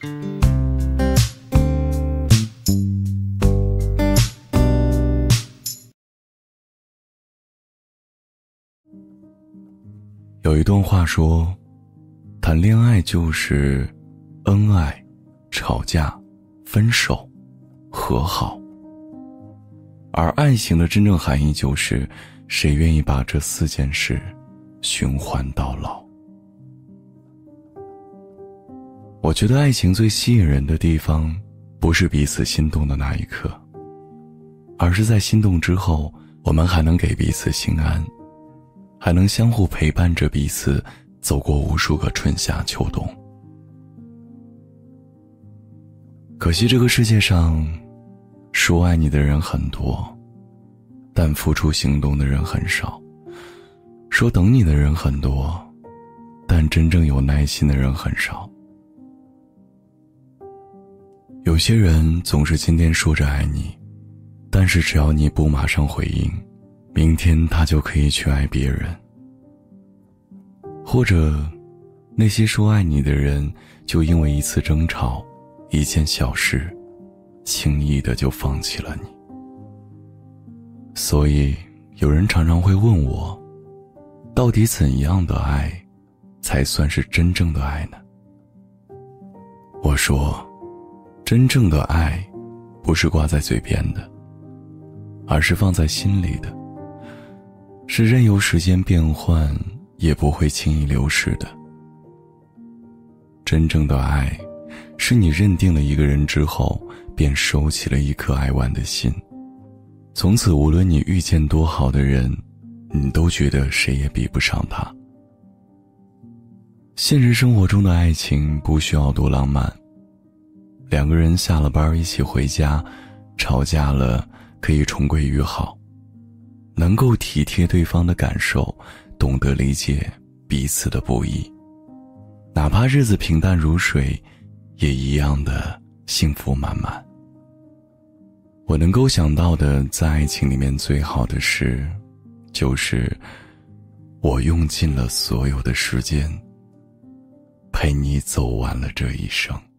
有一段话说，谈恋爱就是恩爱、吵架、分手、和好，而爱情的真正含义就是谁愿意把这4件事循环到老。我觉得爱情最吸引人的地方，不是彼此心动的那一刻，而是在心动之后，我们还能给彼此心安，还能相互陪伴着彼此走过无数个春夏秋冬。可惜这个世界上，说爱你的人很多，但付出行动的人很少；说等你的人很多，但真正有耐心的人很少。有些人总是今天说着爱你，但是只要你不马上回应，明天他就可以去爱别人。或者那些说爱你的人，就因为一次争吵，一件小事，轻易的就放弃了你。所以有人常常会问我，到底怎样的爱才算是真正的爱呢？我说，真正的爱不是挂在嘴边的，而是放在心里的，是任由时间变换也不会轻易流逝的。真正的爱，是你认定了一个人之后，便收起了一颗爱玩的心，从此无论你遇见多好的人，你都觉得谁也比不上他。现实生活中的爱情不需要多浪漫，两个人下了班一起回家，吵架了可以重归于好，能够体贴对方的感受，懂得理解彼此的不易，哪怕日子平淡如水，也一样的幸福满满。我能够想到的在爱情里面最好的事，就是我用尽了所有的时间，陪你走完了这一生。